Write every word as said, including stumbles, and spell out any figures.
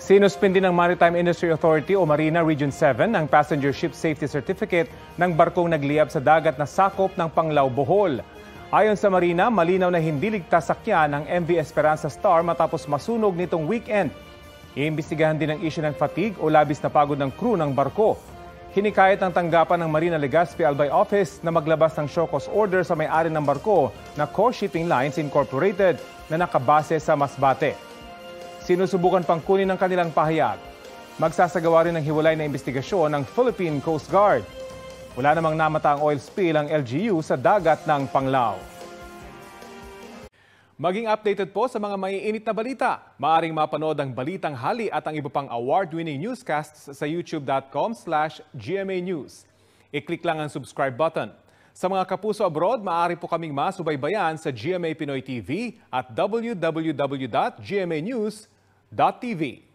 Sinuspindi ng Maritime Industry Authority o Marina Region seven ang Passenger Ship Safety Certificate ng barkong nagliyab sa dagat na sakop ng Panglao, Bohol. Ayon sa Marina, malinaw na hindi ligtas sakyan ang M V Esperanza Star matapos masunog nitong weekend. Iimbestigahan din ang issue ng fatigue o labis na pagod ng crew ng barko. Hinikayat ng tanggapan ng Marina Legazpi Albay Office na maglabas ng show cause order sa may-ari ng barko na Core Shipping Lines Incorporated na nakabase sa Masbate. Sinusubukan pang kunin ng kanilang pahayag. Magsasagawa rin ng hiwalay na investigasyon ng Philippine Coast Guard. Wala namang namataang oil spill ang L G U sa dagat ng Panglao. Maging updated po sa mga maiinit na balita. Maaring mapanood ang Balitang Hali at ang iba pang award-winning newscasts sa youtube dot com slash G M A News. I-click lang ang subscribe button. Sa mga kapuso abroad, maaari po kaming masubaybayan sa G M A Pinoy T V at w w w dot g m a news dot t v.